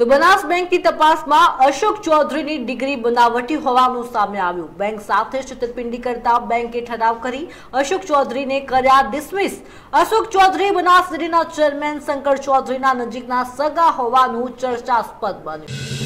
તો બનાસ બેંકની તપાસમાં અશોક ચૌધરીની ડિગ્રી બનાવટી હોવાનું સામે આવ્યું। બેંક સાથે છેતરપિંડી કરતા બેંકે ઠરાવ કરી અશોક ચૌધરીને કર્યા ડિસમિસ। અશોક ચૌધરી બનાસ ડેરીના ચેરમેન શંકર ચૌધરીના નજીકના સગા હોવાનું ચર્ચાસ્પદ બન્યું।